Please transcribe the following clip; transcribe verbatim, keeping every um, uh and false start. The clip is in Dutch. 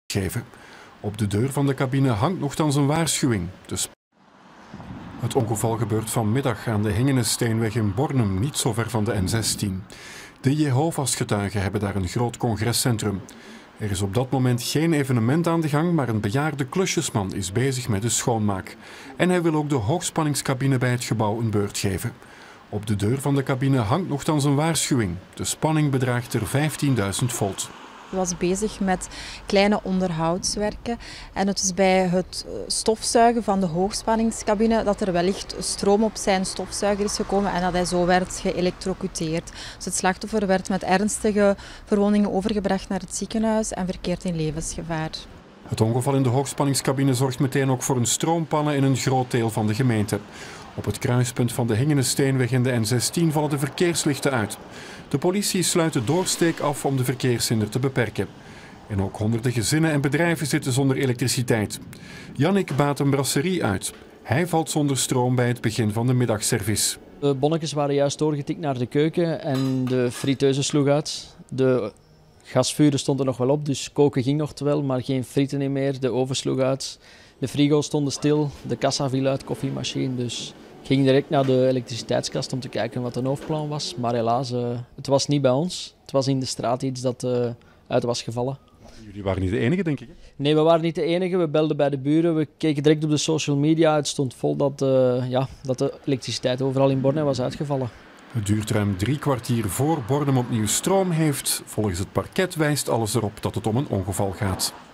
geven. Op de deur van de cabine hangt nochtans een waarschuwing. Dus het ongeval gebeurt vanmiddag aan de Hingenesteenweg in Bornem, niet zo ver van de N zestien. De Jehovah's-getuigen hebben daar een groot congrescentrum. Er is op dat moment geen evenement aan de gang, maar een bejaarde klusjesman is bezig met de schoonmaak. En hij wil ook de hoogspanningscabine bij het gebouw een beurt geven. Op de deur van de cabine hangt nochtans een waarschuwing. De spanning bedraagt er vijftienduizend volt. Hij was bezig met kleine onderhoudswerken en het is bij het stofzuigen van de hoogspanningscabine dat er wellicht stroom op zijn stofzuiger is gekomen en dat hij zo werd geëlektrocuteerd. Dus het slachtoffer werd met ernstige verwondingen overgebracht naar het ziekenhuis en verkeert in levensgevaar. Het ongeval in de hoogspanningscabine zorgt meteen ook voor een stroompannen in een groot deel van de gemeente. Op het kruispunt van de Hingenesteenweg en de N zestien vallen de verkeerslichten uit. De politie sluit de doorsteek af om de verkeershinder te beperken. En ook honderden gezinnen en bedrijven zitten zonder elektriciteit. Jannik baat een brasserie uit. Hij valt zonder stroom bij het begin van de middagservice. De bonnetjes waren juist doorgetikt naar de keuken en de friteuse sloeg uit. De gasvuren stonden nog wel op, dus koken ging nog wel, maar geen frieten meer. De oven sloeg uit. De frigo stonden stil, de kassa viel uit, koffiemachine. Dus ik ging direct naar de elektriciteitskast om te kijken wat de hoofdplan was. Maar helaas, uh, het was niet bij ons. Het was in de straat iets dat uh, uit was gevallen. Jullie waren niet de enige, denk ik? Hè? Nee, we waren niet de enige. We belden bij de buren. We keken direct op de social media. Het stond vol dat, uh, ja, dat de elektriciteit overal in Bornem was uitgevallen. Het duurt ruim drie kwartier voor Bornem opnieuw stroom heeft. Volgens het parket wijst alles erop dat het om een ongeval gaat.